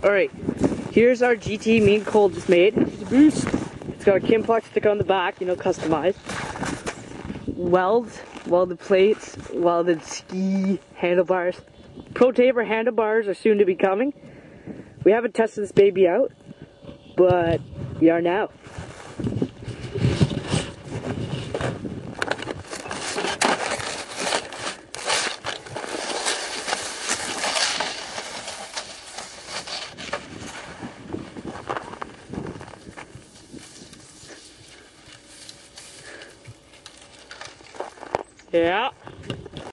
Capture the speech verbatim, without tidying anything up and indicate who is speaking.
Speaker 1: Alright, here's our G T me and Cole just made. It's a boost. It's got a Kimpox sticker on the back, you know, customized. Weld, welded plates, welded ski handlebars. Pro Taper handlebars are soon to be coming. We haven't tested this baby out, but we are now. Yeah.